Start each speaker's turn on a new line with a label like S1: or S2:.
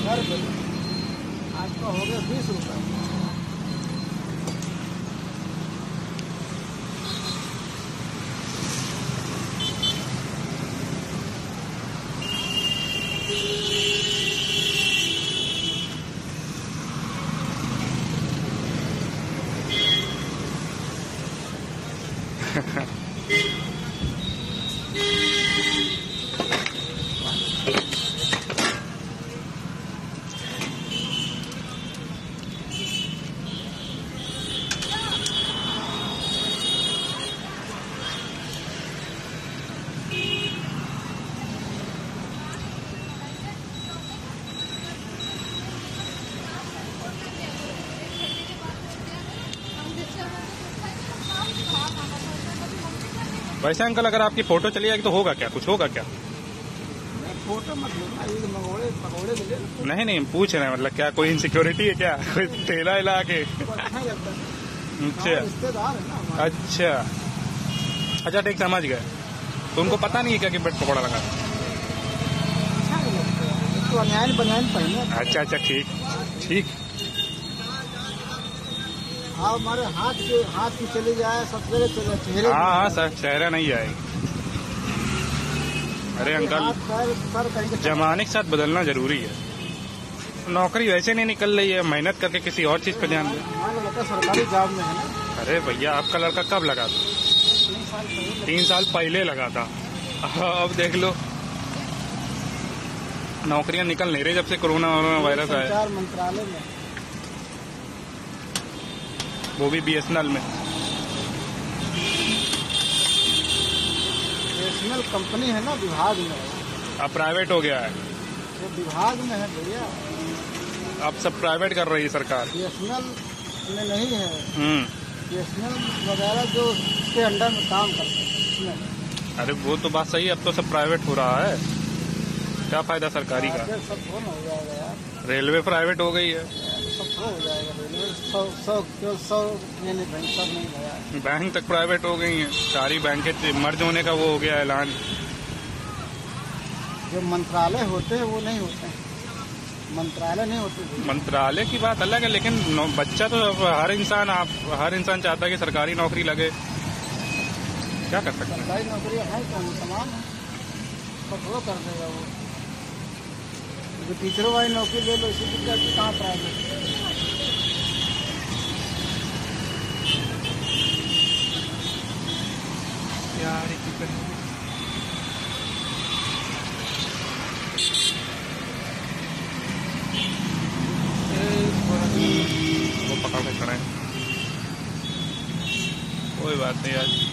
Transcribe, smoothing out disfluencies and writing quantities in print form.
S1: रुपये, आज का हो गया 20 रुपये।
S2: वैसे अंकल अगर आपकी फोटो चली जाएगी तो होगा क्या, कुछ होगा क्या?
S1: फोटो मत लेना, ये पकौड़े मिले ना।
S2: नहीं नहीं, पूछ रहे हैं मतलब क्या कोई इनसिक्योरिटी है क्या, कोई ठेला हिला के?
S1: अच्छा लगता है,
S2: अच्छा
S1: रिश्तेदार है ना हमारे।
S2: अच्छा अच्छा, ठीक समझ गए। तो उनको पता नहीं है क्या कि ब्रेड पकौड़ा लगा?
S1: अच्छा नहीं लगता है, तो अन्याय बनियान पहने।
S2: अच्छा अच्छा, ठीक ठीक।
S1: हाँ, हमारे हाथ की चली जाए, सब जगह चले, चेहरे।
S2: हाँ हाँ सर, चेहरा नहीं आएगी। अरे अंकल, जमाने के साथ बदलना जरूरी है। नौकरी वैसे नहीं निकल रही है, मेहनत करके किसी और चीज पे ध्यान दे।
S1: हमारा लड़का सरकारी जॉब में है ना।
S2: अरे भैया, आपका लड़का कब लगा था? 3 साल पहले लगा था। अब देख लो, नौकरियां निकल नहीं रही जब से कोरोना वायरस आया।
S1: संचार मंत्रालय में,
S2: वो भी BSNL में।
S1: BSNL कंपनी है ना, विभाग में।
S2: अब प्राइवेट हो गया है।
S1: वो विभाग में है भैया।
S2: अब सब प्राइवेट कर रही है सरकार।
S1: BSNL में नहीं है। BSNL वगैरह जो उसके अंडर में काम करते हैं उसमें।
S2: अरे वो तो बात सही है, अब तो सब प्राइवेट हो रहा है, क्या फायदा सरकारी का?
S1: सब फोन हो जाएगा यार।
S2: रेलवे प्राइवेट हो गई है,
S1: सब हो जाएगा। रेलवे 100 सब नहीं गया।
S2: बैंक तक प्राइवेट हो गई हैं, सारी बैंकें मर्ज होने का वो हो गया ऐलान।
S1: जो मंत्रालय होते हैं वो नहीं होते हैं, मंत्रालय नहीं होते।
S2: मंत्रालय की बात अलग है, लेकिन बच्चा तो हर इंसान चाहता है कि सरकारी नौकरी लगे। क्या कर सकते हैं?
S1: सरकारी नौकरी है तो वो तमाम है, पर थोड़ा कर देगा वो। जो टीचरों वाली नौकरी ले लो, इसी की कहाँ प्राइवेट?
S2: यार वो पकड़ के खड़े हैं, कोई बात नहीं यार।